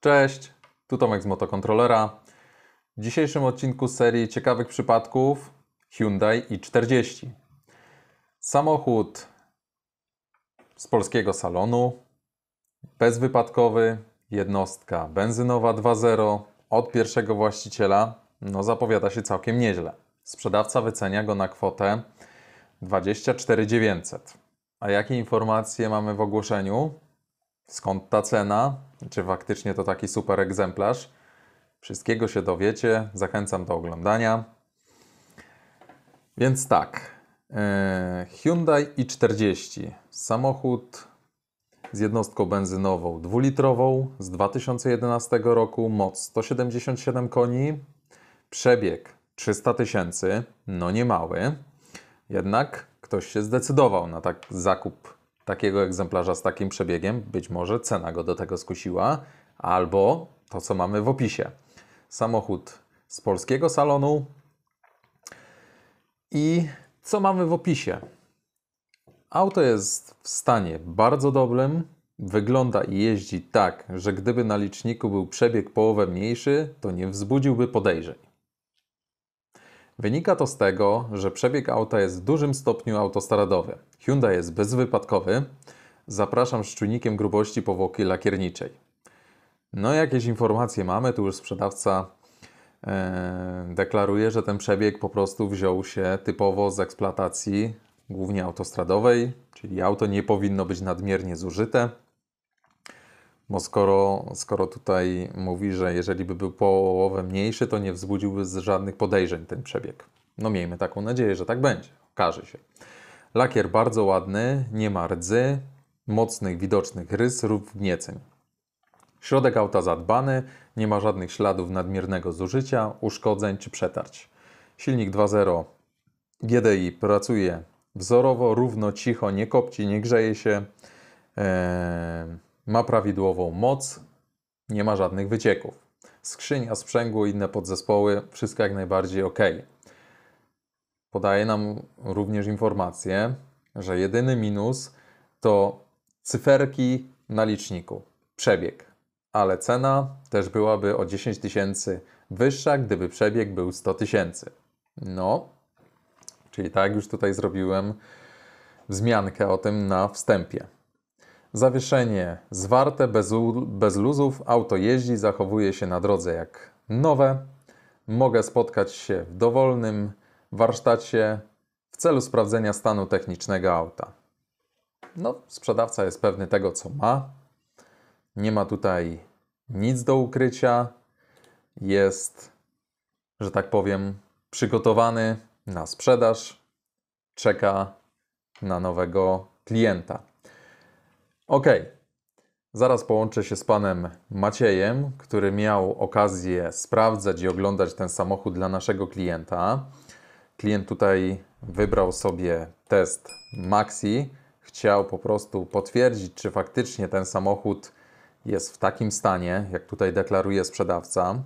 Cześć, tu Tomek z Motokontrolera. W dzisiejszym odcinku serii ciekawych przypadków Hyundai i40. Samochód z polskiego salonu, bezwypadkowy, jednostka benzynowa 2.0 od pierwszego właściciela. Zapowiada się całkiem nieźle. Sprzedawca wycenia go na kwotę 24 900. A jakie informacje mamy w ogłoszeniu? Skąd ta cena? Czy faktycznie to taki super egzemplarz? Wszystkiego się dowiecie. Zachęcam do oglądania. Więc tak. Hyundai i40. Samochód z jednostką benzynową 2-litrową z 2011 roku. Moc 177 koni. Przebieg 300 000. No nie mały. Jednak ktoś się zdecydował na zakup takiego egzemplarza z takim przebiegiem. Być może cena go do tego skusiła, albo to, co mamy w opisie. Samochód z polskiego salonu. I co mamy w opisie? Auto jest w stanie bardzo dobrym. Wygląda i jeździ tak, że gdyby na liczniku był przebieg połowę mniejszy, to nie wzbudziłby podejrzeń. Wynika to z tego, że przebieg auta jest w dużym stopniu autostradowy. Hyundai jest bezwypadkowy. Zapraszam z czujnikiem grubości powłoki lakierniczej. Jakieś informacje mamy, tu już sprzedawca deklaruje, że ten przebieg po prostu wziął się typowo z eksploatacji, głównie autostradowej, czyli auto nie powinno być nadmiernie zużyte. Bo skoro tutaj mówi, że jeżeli by był połowę mniejszy, to nie wzbudziłby żadnych podejrzeń ten przebieg. Miejmy taką nadzieję, że tak będzie. Okaże się. Lakier bardzo ładny, nie ma rdzy, mocnych, widocznych rys lub wgnieceń. Środek auta zadbany, nie ma żadnych śladów nadmiernego zużycia, uszkodzeń czy przetarć. Silnik 2.0 GDI pracuje wzorowo, równo, cicho, nie kopci, nie grzeje się. Ma prawidłową moc, nie ma żadnych wycieków. Skrzynia, sprzęgło i inne podzespoły, wszystko jak najbardziej ok. Podaje nam również informację, że jedyny minus to cyferki na liczniku, przebieg. Ale cena też byłaby o 10 000 wyższa, gdyby przebieg był 100 000. Czyli tak już tutaj zrobiłem wzmiankę o tym na wstępie. Zawieszenie zwarte, bez luzów, auto jeździ, zachowuje się na drodze jak nowe. Mogę spotkać się w dowolnym warsztacie w celu sprawdzenia stanu technicznego auta. Sprzedawca jest pewny tego, co ma. Nie ma tutaj nic do ukrycia. Jest, że tak powiem, przygotowany na sprzedaż. Czeka na nowego klienta. Ok, zaraz połączę się z panem Maciejem, który miał okazję sprawdzać i oglądać ten samochód dla naszego klienta. Klient tutaj wybrał sobie test Maxi. Chciał po prostu potwierdzić, czy faktycznie ten samochód jest w takim stanie, jak tutaj deklaruje sprzedawca.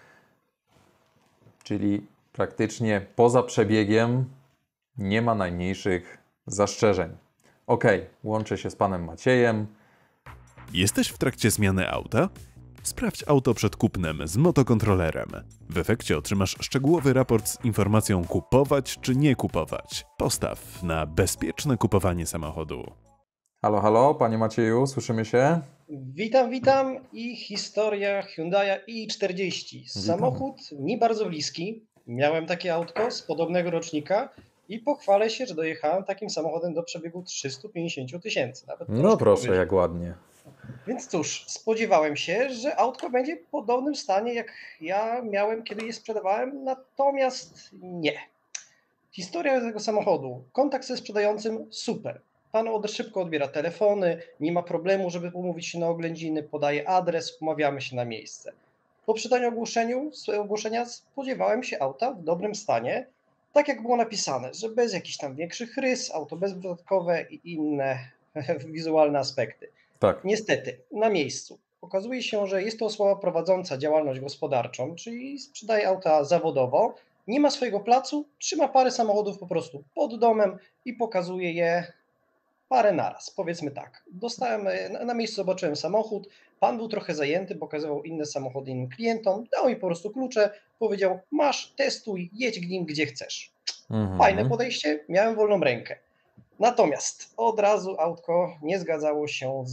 Czyli praktycznie poza przebiegiem nie ma najmniejszych zastrzeżeń. Ok, łączę się z panem Maciejem. Jesteś w trakcie zmiany auta? Sprawdź auto przed kupnem z Motokontrolerem. W efekcie otrzymasz szczegółowy raport z informacją kupować czy nie kupować. Postaw na bezpieczne kupowanie samochodu. Halo, halo, panie Macieju, słyszymy się? Witam i historia Hyundai i40. Samochód mi bardzo bliski. Miałem takie autko z podobnego rocznika i pochwalę się, że dojechałem takim samochodem do przebiegu 350 000. Nawet Proszę, powyżej. jak ładnie. Więc cóż, spodziewałem się, że autko będzie w podobnym stanie, jak ja miałem, kiedy je sprzedawałem, natomiast nie. Historia tego samochodu. Kontakt ze sprzedającym super. Pan szybko odbiera telefony, nie ma problemu, żeby umówić się na oględziny, podaje adres, umawiamy się na miejsce. Po przeczytaniu ogłoszenia spodziewałem się auta w dobrym stanie, tak jak było napisane, że bez jakichś tam większych rys, auto bezwypadkowe i inne wizualne aspekty. Tak. Niestety, na miejscu okazuje się, że jest to osoba prowadząca działalność gospodarczą, czyli sprzedaje auta zawodowo, nie ma swojego placu, trzyma parę samochodów po prostu pod domem i pokazuje je parę naraz, powiedzmy tak. Na miejscu zobaczyłem samochód, Pan był trochę zajęty, pokazywał inne samochody innym klientom, dał mi po prostu klucze, powiedział: masz, testuj, jedź nim gdzie chcesz. Fajne Mhm. podejście, miałem wolną rękę. Natomiast od razu autko nie zgadzało się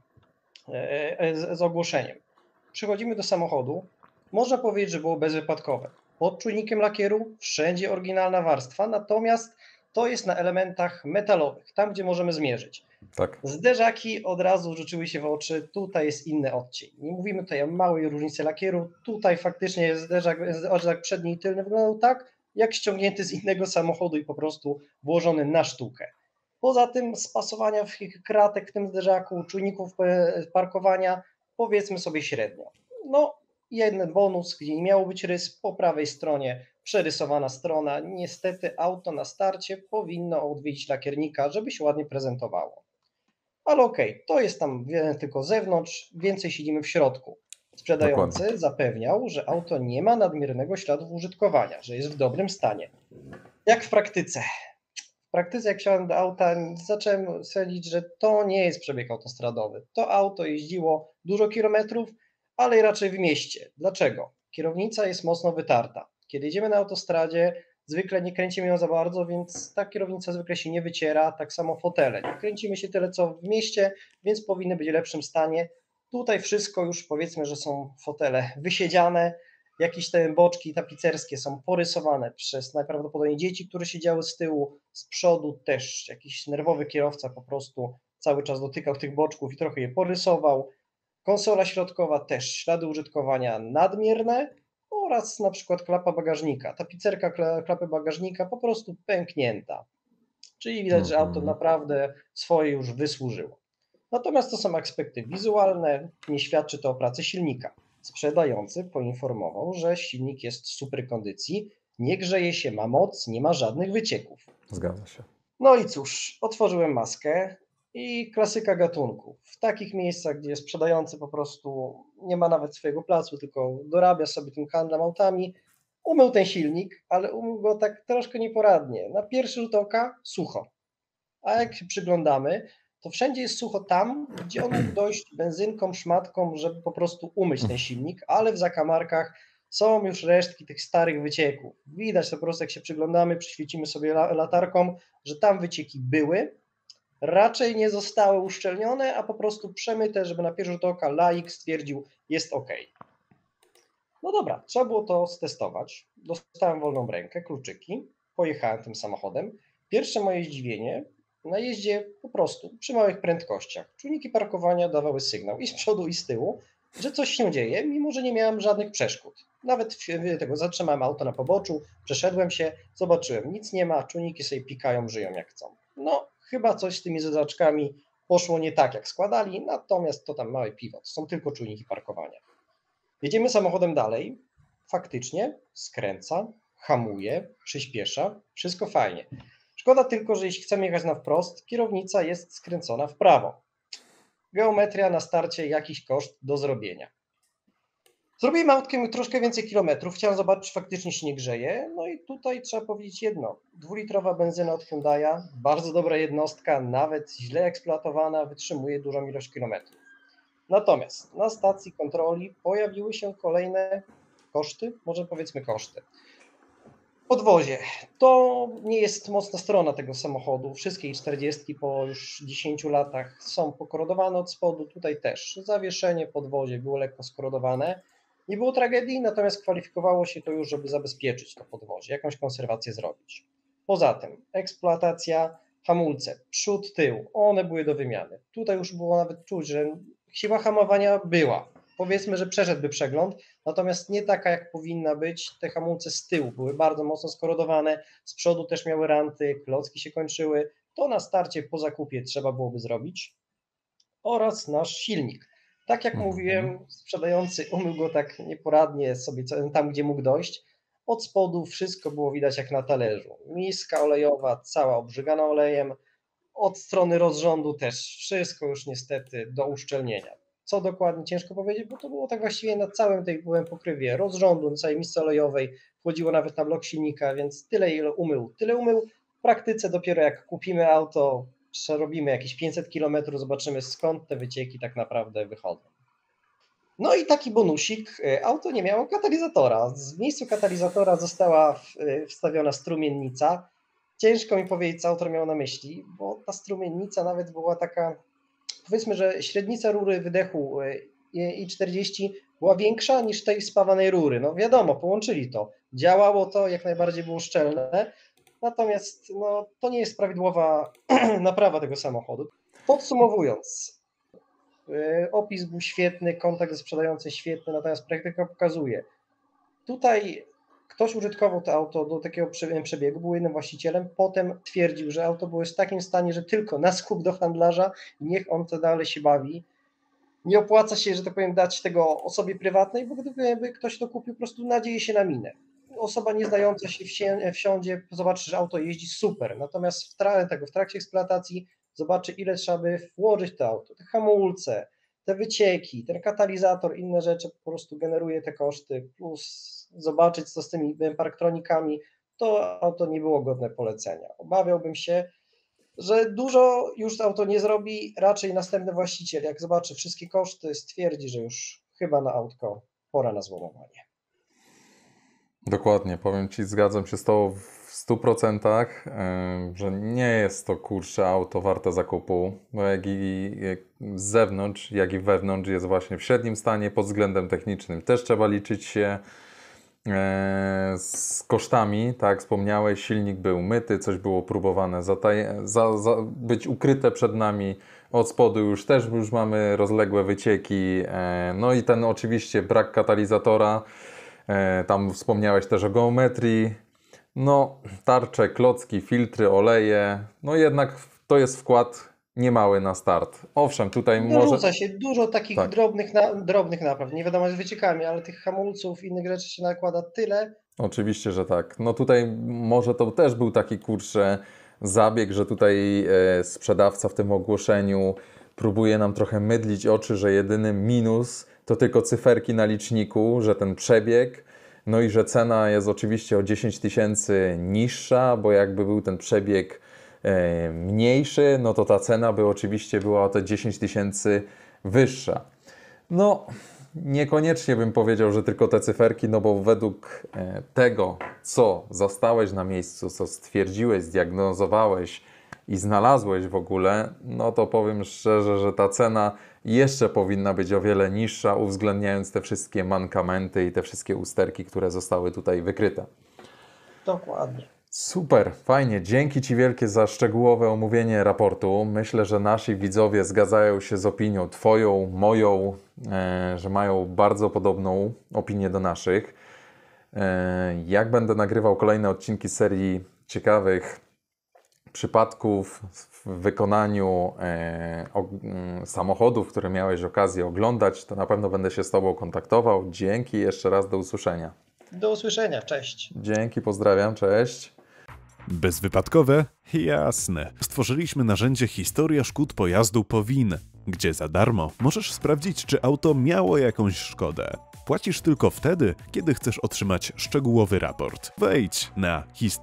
z ogłoszeniem. Przychodzimy do samochodu, można powiedzieć, że było bezwypadkowe. Pod czujnikiem lakieru wszędzie oryginalna warstwa, natomiast to jest na elementach metalowych, tam gdzie możemy zmierzyć. Tak, Zderzaki od razu rzuciły się w oczy, tutaj jest inny odcień. Nie mówimy tutaj o małej różnicy lakieru, tutaj faktycznie zderzak przedni i tylny wyglądał tak, jak ściągnięty z innego samochodu i po prostu włożony na sztukę. Poza tym spasowania kratek w tym zderzaku, czujników parkowania, powiedzmy sobie średnio. No, jeden bonus, gdzie nie miało być rys, po prawej stronie przerysowana strona. Niestety auto na starcie powinno odwiedzić lakiernika, żeby się ładnie prezentowało. Ale okej, to jest tam tylko zewnątrz, więcej siedzimy w środku. dokładnie. Sprzedający zapewniał, że auto nie ma nadmiernego śladu użytkowania, że jest w dobrym stanie. Jak w praktyce? W praktyce, jak wsiadłem do auta, zacząłem stwierdzić, że to nie jest przebieg autostradowy. To auto jeździło dużo kilometrów, ale raczej w mieście. Dlaczego? Kierownica jest mocno wytarta. Kiedy jedziemy na autostradzie, zwykle nie kręcimy ją za bardzo, więc ta kierownica zwykle się nie wyciera, tak samo fotele. Nie kręcimy się tyle co w mieście, więc powinny być w lepszym stanie. Tutaj wszystko już powiedzmy, że są fotele wysiedziane, jakieś te boczki tapicerskie są porysowane przez najprawdopodobniej dzieci, które siedziały z tyłu, z przodu też jakiś nerwowy kierowca po prostu cały czas dotykał tych boczków i trochę je porysował. Konsola środkowa też ślady użytkowania nadmierne oraz na przykład klapa bagażnika. Tapicerka klapy bagażnika po prostu pęknięta. Czyli widać, że auto Mhm. naprawdę swoje już wysłużyło. Natomiast to są aspekty wizualne, nie świadczy to o pracy silnika. Sprzedający poinformował, że silnik jest w super kondycji, nie grzeje się, ma moc, nie ma żadnych wycieków. Zgadza się. No i cóż, otworzyłem maskę i klasyka gatunku. W takich miejscach, gdzie sprzedający po prostu nie ma nawet swojego placu, tylko dorabia sobie tym handlem autami, umył ten silnik, ale umył go tak troszkę nieporadnie. Na pierwszy rzut oka sucho. A jak się przyglądamy, to wszędzie jest sucho tam, gdzie on mógł dojść benzynką, szmatką, żeby po prostu umyć ten silnik, ale w zakamarkach są już resztki tych starych wycieków. Widać to po prostu, jak się przyglądamy, przyświecimy sobie latarką, że tam wycieki były, raczej nie zostały uszczelnione, a po prostu przemyte, żeby na pierwszy rzut oka laik stwierdził, jest ok. No dobra, trzeba było to stestować. Dostałem wolną rękę, kluczyki, pojechałem tym samochodem. Pierwsze moje zdziwienie, na jeździe po prostu przy małych prędkościach. Czujniki parkowania dawały sygnał i z przodu, i z tyłu, że coś się dzieje, mimo że nie miałem żadnych przeszkód. Nawet tego zatrzymałem auto na poboczu, przeszedłem się, zobaczyłem, nic nie ma, czujniki sobie pikają, żyją jak chcą. No, chyba coś z tymi zedaczkami poszło nie tak, jak składali, natomiast to tam małe piwo, to są tylko czujniki parkowania. Jedziemy samochodem dalej, faktycznie skręca, hamuje, przyspiesza, wszystko fajnie. Szkoda tylko, że jeśli chcemy jechać na wprost, kierownica jest skręcona w prawo. Geometria na starcie, jakiś koszt do zrobienia. Zrobiłem autkiem troszkę więcej kilometrów, chciałem zobaczyć, czy faktycznie się nie grzeje. No i tutaj trzeba powiedzieć jedno. 2-litrowa benzyna od Hyundai'a, bardzo dobra jednostka, nawet źle eksploatowana, wytrzymuje dużą ilość kilometrów. Natomiast na stacji kontroli pojawiły się kolejne koszty, może powiedzmy koszty. Podwozie. To nie jest mocna strona tego samochodu. Wszystkie 40 po już 10 latach są pokorodowane od spodu. Tutaj też zawieszenie, podwozie było lekko skorodowane. Nie było tragedii, natomiast kwalifikowało się to już, żeby zabezpieczyć to podwozie, jakąś konserwację zrobić. Poza tym eksploatacja, hamulce, przód, tył, one były do wymiany. Tutaj już było nawet czuć, że siła hamowania była. Powiedzmy, że przeszedłby przegląd, natomiast nie taka, jak powinna być. Te hamulce z tyłu były bardzo mocno skorodowane, z przodu też miały ranty, klocki się kończyły. To na starcie po zakupie trzeba byłoby zrobić. Oraz nasz silnik. Tak jak mówiłem, sprzedający umył go tak nieporadnie sobie tam, gdzie mógł dojść. Od spodu wszystko było widać jak na talerzu. Miska olejowa, cała obrzygana olejem. Od strony rozrządu też wszystko już niestety do uszczelnienia. Co dokładnie ciężko powiedzieć, bo to było tak właściwie na całym tej pokrywie rozrządu, na całej misce olejowej, wchodziło nawet na blok silnika, więc tyle ile umył, tyle umył. W praktyce dopiero jak kupimy auto, przerobimy jakieś 500 km, zobaczymy skąd te wycieki tak naprawdę wychodzą. No i taki bonusik, auto nie miało katalizatora. W miejscu katalizatora została wstawiona strumiennica. Ciężko mi powiedzieć, co autor miał na myśli, bo ta strumiennica nawet była taka, powiedzmy, że średnica rury wydechu i40 była większa niż tej spawanej rury. No wiadomo, połączyli to. Działało to, jak najbardziej było szczelne, natomiast no, to nie jest prawidłowa naprawa tego samochodu. Podsumowując, opis był świetny, kontakt ze sprzedającym świetny, natomiast praktyka pokazuje, tutaj ktoś użytkował to auto do takiego przebiegu, był jednym właścicielem, potem twierdził, że auto było w takim stanie, że tylko na skup do handlarza, niech on to dalej się bawi. Nie opłaca się, że tak powiem, dać tego osobie prywatnej, bo gdyby ktoś to kupił, po prostu nadzieje się na minę. Osoba nieznająca się wsiądzie, zobaczy, że auto jeździ super, natomiast w trakcie eksploatacji zobaczy, ile trzeba by włożyć w to auto, te hamulce, te wycieki, ten katalizator, inne rzeczy, po prostu generuje te koszty, plus zobaczyć, co z tymi parktronikami, to auto nie było godne polecenia. Obawiałbym się, że dużo już auto nie zrobi, raczej następny właściciel, jak zobaczy wszystkie koszty, stwierdzi, że już chyba na autko pora na złomowanie. Dokładnie, powiem Ci, zgadzam się z Tobą w 100%, że nie jest to kurczę auto warte zakupu, bo jak i z zewnątrz, jak i wewnątrz jest właśnie w średnim stanie pod względem technicznym. Też trzeba liczyć się z kosztami, tak jak wspomniałeś, silnik był myty, coś było próbowane być ukryte przed nami. Od spodu już mamy rozległe wycieki, no i ten oczywiście brak katalizatora. Tam wspomniałeś też o geometrii, no tarcze, klocki, filtry, oleje, no jednak to jest wkład niemały na start. Owszem, tutaj Dorzuca się dużo takich Tak. drobnych napraw, nie wiadomo z wyciekami, ale tych hamulców, innych rzeczy się nakłada tyle. Oczywiście, że tak. No tutaj może to też był taki kurczę zabieg, że tutaj sprzedawca w tym ogłoszeniu próbuje nam trochę mydlić oczy, że jedyny minus to tylko cyferki na liczniku, że ten przebieg, no i że cena jest oczywiście o 10 tysięcy niższa, bo jakby był ten przebieg mniejszy, no to ta cena by oczywiście była o te 10 tysięcy wyższa. No, niekoniecznie bym powiedział, że tylko te cyferki, no bo według tego, co zastałeś na miejscu, co stwierdziłeś, zdiagnozowałeś i znalazłeś w ogóle, no to powiem szczerze, że ta cena jeszcze powinna być o wiele niższa, uwzględniając te wszystkie mankamenty i te wszystkie usterki, które zostały tutaj wykryte. Dokładnie. Super, fajnie. Dzięki Ci wielkie za szczegółowe omówienie raportu. Myślę, że nasi widzowie zgadzają się z opinią Twoją, moją, że mają bardzo podobną opinię do naszych. Jak będę nagrywał kolejne odcinki serii ciekawych przypadków w wykonaniu samochodów, które miałeś okazję oglądać, to na pewno będę się z Tobą kontaktował. Dzięki jeszcze raz, do usłyszenia. Do usłyszenia, cześć. Dzięki, pozdrawiam, cześć. Bezwypadkowe? Jasne. Stworzyliśmy narzędzie Historia szkód pojazdu POWIN, gdzie za darmo możesz sprawdzić, czy auto miało jakąś szkodę. Płacisz tylko wtedy, kiedy chcesz otrzymać szczegółowy raport. Wejdź na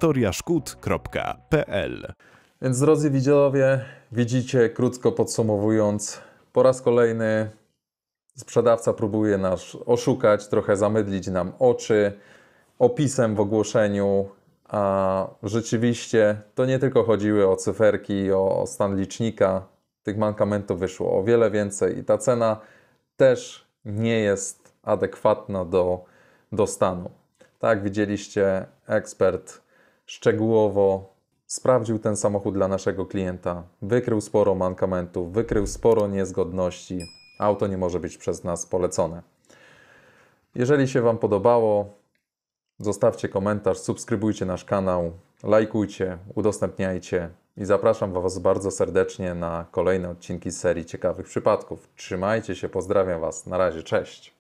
historiaszkód.pl. Więc drodzy widzowie, widzicie, krótko podsumowując, po raz kolejny sprzedawca próbuje nas oszukać, trochę zamydlić nam oczy opisem w ogłoszeniu, a rzeczywiście to nie tylko chodziły o cyferki, o stan licznika, tych mankamentów wyszło o wiele więcej i ta cena też nie jest adekwatna do stanu. Tak jak widzieliście, ekspert szczegółowo sprawdził ten samochód dla naszego klienta, wykrył sporo mankamentów, wykrył sporo niezgodności. Auto nie może być przez nas polecone. Jeżeli się Wam podobało, zostawcie komentarz, subskrybujcie nasz kanał, lajkujcie, udostępniajcie i zapraszam Was bardzo serdecznie na kolejne odcinki z serii ciekawych przypadków. Trzymajcie się, pozdrawiam Was, na razie, cześć!